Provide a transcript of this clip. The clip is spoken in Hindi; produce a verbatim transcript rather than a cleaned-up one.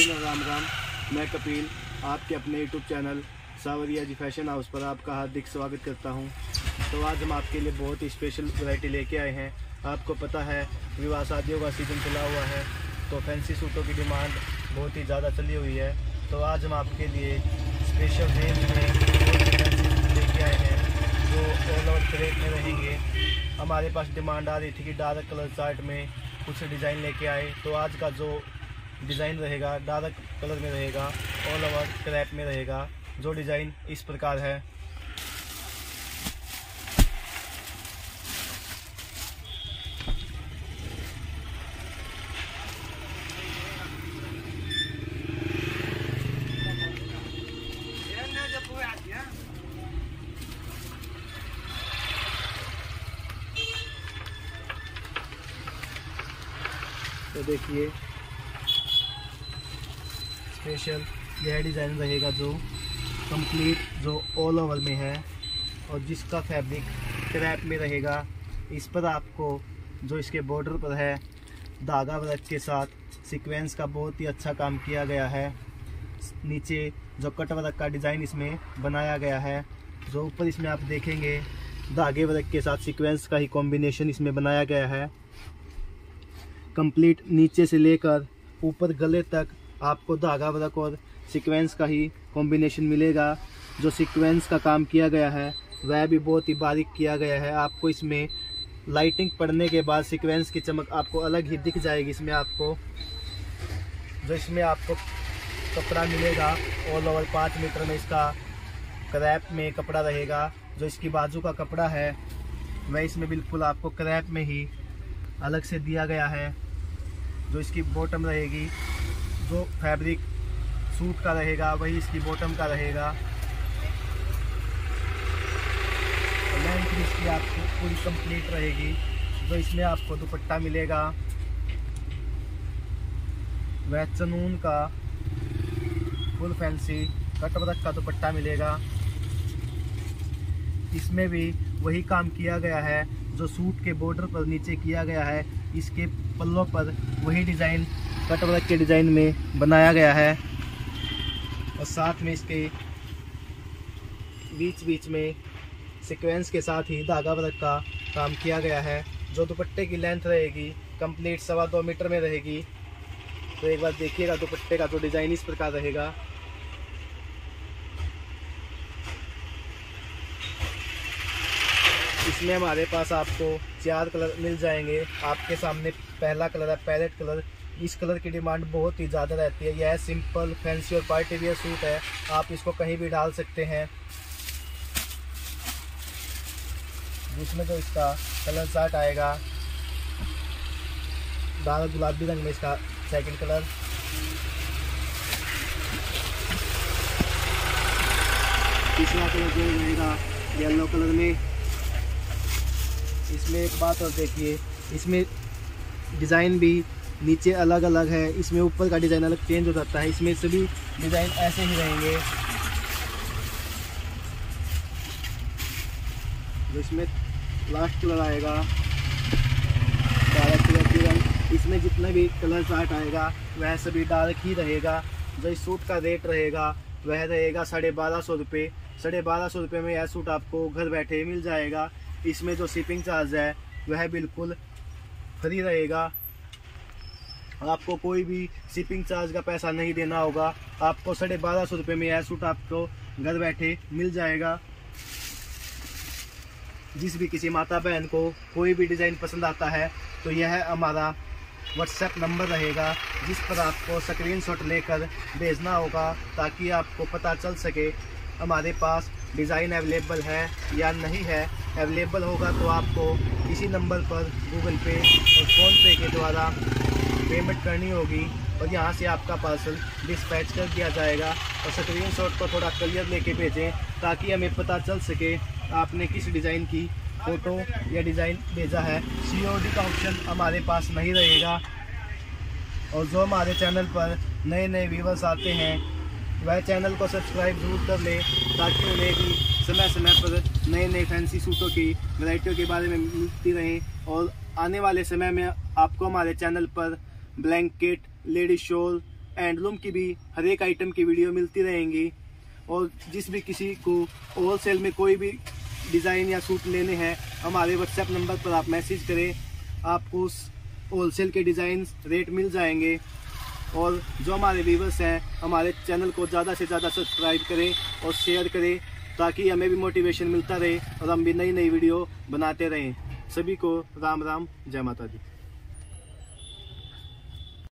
दिन और राम राम। मैं कपिल आपके अपने यूट्यूब चैनल सावरिया जी फैशन हाउस पर आपका हार्दिक स्वागत करता हूं। तो आज हम आपके लिए बहुत ही स्पेशल वैरायटी लेके आए हैं। आपको पता है विवाह शादियों का सीज़न चला हुआ है, तो फैंसी सूटों की डिमांड बहुत ही ज़्यादा चली हुई है। तो आज हम आपके लिए स्पेशल रेंज में फैंसी सूट लेके आए हैं जो ऑल ओवर क्रेप में रहेंगे। हमारे पास डिमांड आ रही थी कि डार्क कलर चार्ट में कुछ डिज़ाइन लेके आए, तो आज का जो डिज़ाइन रहेगा डार्क कलर में रहेगा, ऑल ओवर क्रैप में रहेगा। जो डिज़ाइन इस प्रकार है। तो देखिए स्पेशल यह डिज़ाइन रहेगा जो कंप्लीट जो ऑल ओवर में है और जिसका फैब्रिक क्रैप में रहेगा। इस पर आपको जो इसके बॉर्डर पर है धागा वर्क के साथ सीक्वेंस का बहुत ही अच्छा काम किया गया है। नीचे जो कट वर्क का डिज़ाइन इसमें बनाया गया है, जो ऊपर इसमें आप देखेंगे धागे वर्क के साथ सीक्वेंस का ही कॉम्बिनेशन इसमें बनाया गया है। कंप्लीट नीचे से लेकर ऊपर गले तक आपको धागा वर्क और सीक्वेंस का ही कॉम्बिनेशन मिलेगा। जो सीक्वेंस का काम किया गया है वह भी बहुत ही बारीक किया गया है। आपको इसमें लाइटिंग पड़ने के बाद सीक्वेंस की चमक आपको अलग ही दिख जाएगी। इसमें आपको जो इसमें आपको कपड़ा मिलेगा ऑल ओवर पाँच मीटर में इसका क्रैप में कपड़ा रहेगा। जो इसकी बाजू का कपड़ा है वह इसमें बिल्कुल आपको क्रैप में ही अलग से दिया गया है। जो इसकी बॉटम रहेगी, जो फैब्रिक सूट का रहेगा वही इसकी बॉटम का रहेगा। लेंथ भी इसकी आपको पूरी कंप्लीट रहेगी। जो इसमें आपको दुपट्टा मिलेगा वह चनून का फुल फैंसी कट वर्क का दुपट्टा मिलेगा। इसमें भी वही काम किया गया है जो सूट के बॉर्डर पर नीचे किया गया है। इसके पल्लों पर वही डिज़ाइन कट वर्क के डिज़ाइन में बनाया गया है और साथ में इसके बीच बीच में सीक्वेंस के साथ ही धागा वर्क का काम किया गया है। जो दुपट्टे की लेंथ रहेगी कंप्लीट सवा दो मीटर में रहेगी। तो एक बार देखिएगा दुपट्टे का जो डिज़ाइन इस प्रकार रहेगा। इसमें हमारे पास आपको चार कलर मिल जाएंगे। आपके सामने पहला कलर है पैरेट कलर। इस कलर की डिमांड बहुत ही ज़्यादा रहती है। यह सिंपल फैंसी और पार्टी वियर सूट है, आप इसको कहीं भी डाल सकते हैं। जिसमें जो इसका कलर चार्ट आएगा डार्क गुलाबी रंग में इसका सेकंड कलर, तीसरा कलर जो रहेगा येलो कलर में। इसमें एक बात और देखिए, इसमें डिज़ाइन भी नीचे अलग अलग है, इसमें ऊपर का डिज़ाइन अलग चेंज हो जाता है। इसमें सभी डिज़ाइन ऐसे ही रहेंगे। जो इसमें लास्ट कलर आएगा डार्क कलर की रंग। इसमें जितना भी कलर चार्ट आएगा वह सभी डार्क ही रहेगा। जो इस सूट का रेट रहेगा वह रहेगा साढ़े बारह सौ रुपये। साढ़े बारह सौ रुपये में यह सूट आपको घर बैठे मिल जाएगा। इसमें जो शिपिंग चार्ज है वह बिल्कुल फ्री रहेगा। आपको कोई भी शिपिंग चार्ज का पैसा नहीं देना होगा। आपको साढ़े बारह सौ रुपये में यह सूट आपको घर बैठे मिल जाएगा। जिस भी किसी माता बहन को कोई भी डिज़ाइन पसंद आता है तो यह हमारा व्हाट्सएप नंबर रहेगा, जिस पर आपको स्क्रीनशॉट लेकर भेजना होगा ताकि आपको पता चल सके हमारे पास डिज़ाइन अवेलेबल है या नहीं है। अवेलेबल होगा तो आपको इसी नंबर पर गूगल पे और फ़ोनपे के द्वारा पेमेंट करनी होगी और यहाँ से आपका पार्सल डिस्पैच कर दिया जाएगा। और स्क्रीनशॉट को थोड़ा क्लियर लेके भेजें ताकि हमें पता चल सके आपने किस डिज़ाइन की फ़ोटो या डिज़ाइन भेजा है। सी ओ डी का ऑप्शन हमारे पास नहीं रहेगा। और जो हमारे चैनल पर नए नए व्यूवर्स आते हैं वह चैनल को सब्सक्राइब जरूर कर लें ताकि उन्हें भी समय समय पर नए नए फैंसी सूटों की वैरायटियों के बारे में मिलती रहें। और आने वाले समय में आपको हमारे चैनल पर ब्लैंकेट, लेडीज शॉल, हैंडलूम की भी हर एक आइटम की वीडियो मिलती रहेंगी। और जिस भी किसी को होलसेल में कोई भी डिज़ाइन या सूट लेने हैं, हमारे व्हाट्सएप नंबर पर आप मैसेज करें, आपको उस होलसेल के डिज़ाइन रेट मिल जाएंगे। और जो हमारे व्यूवर्स हैं, हमारे चैनल को ज़्यादा से ज़्यादा सब्सक्राइब करें और शेयर करें, ताकि हमें भी मोटिवेशन मिलता रहे और हम भी नई नई वीडियो बनाते रहें। सभी को राम राम, जय माता दी।